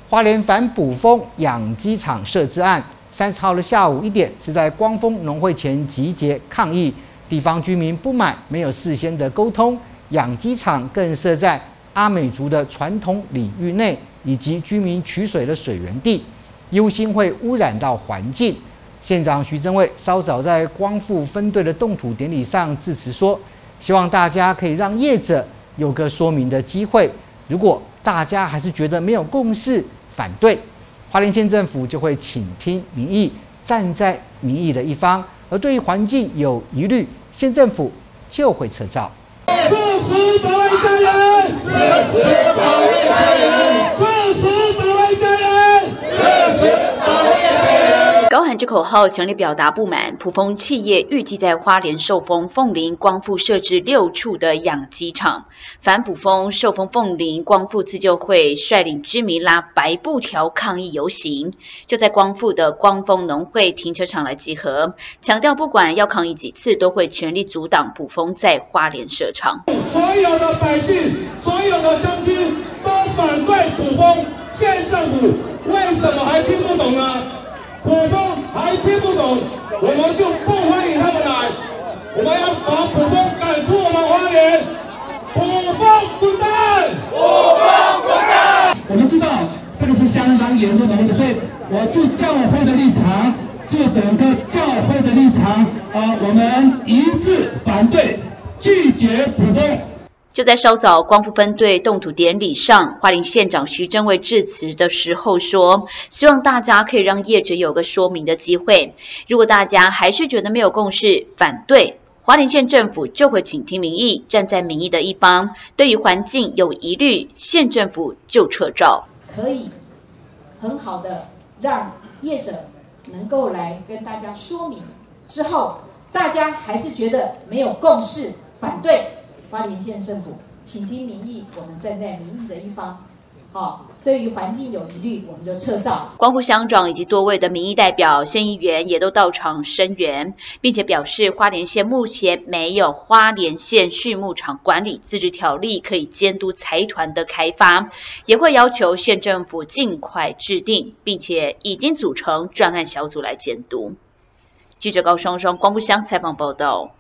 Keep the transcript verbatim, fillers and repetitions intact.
花莲反捕蜂养鸡场设置案，三十号的下午一点是在光丰农会前集结抗议，地方居民不满没有事先的沟通，养鸡场更设在阿美族的传统领域内，以及居民取水的水源地，忧心会污染到环境。县长徐正卫稍早在光复分队的动土典礼上致辞说，希望大家可以让业者有个说明的机会，如果大家还是觉得没有共识，反对，花莲县政府就会倾听民意，站在民意的一方；而对于环境有疑虑，县政府就会撤照。 誓死保卫家园，誓死保卫家园，誓死保卫家园，誓死保卫家园。 高喊这口号，强烈表达不满。捕蜂企业预计在花莲寿丰、凤林、光复设置六处的养鸡场。反捕蜂寿丰、凤林、光复自救会率领居民拉白布条抗议游行，就在光复的光丰农会停车场来集合，强调不管要抗议几次，都会全力阻挡捕蜂在花莲设厂。 所有的百姓、所有的乡亲都反对捕蜂，县政府为什么还听不懂呢？捕蜂还听不懂，我们就不欢迎他们来。我们要把捕蜂赶出我们花莲，捕蜂滚蛋！捕蜂滚蛋！ 我们知道这个是相当严重的问题，所以我就教会的立场，就整个教会的立场啊，我们一致反对，拒绝捕蜂。 就在稍早光复分队动土典礼上，花莲县长徐正卫致辞的时候说，希望大家可以让业者有个说明的机会。如果大家还是觉得没有共识，反对，花莲县政府就会倾听民意，站在民意的一方。对于环境有疑虑，县政府就撤照。 可以很好的让业者能够来跟大家说明，之后大家还是觉得没有共识，反对。花莲县政府倾听民意，我们站在民意的一方。好，对于环境有疑虑，我们就撤照。 光复乡长以及多位的民意代表、县议员也都到场声援，并且表示，花莲县目前没有花莲县畜牧场管理自治条例可以监督财团的开发，也会要求县政府尽快制定，并且已经组成专案小组来监督。记者高双双光复乡采访报道。